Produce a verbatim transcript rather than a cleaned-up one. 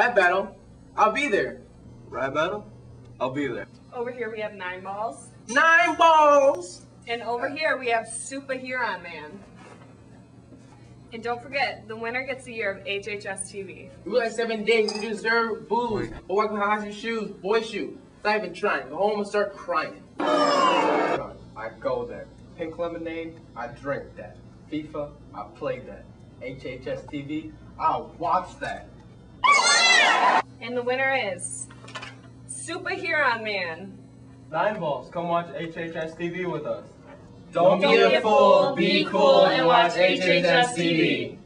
Rap battle, I'll be there. Rap battle? I'll be there. Over here we have nine balls. Nine balls! And over here we have Super Huron Man. And don't forget, the winner gets a year of H H S T V. You like seven days, you deserve booze. Or walk behind your shoes, boy shoe. Not even trying. Go home and start crying. I go there. Pink lemonade, I drink that. FIFA, I play that. H H S T V, I'll watch that. And the winner is Super Huron Man. Nine balls, come watch H H S T V with us. Don't be a fool, be cool, and watch H H S T V.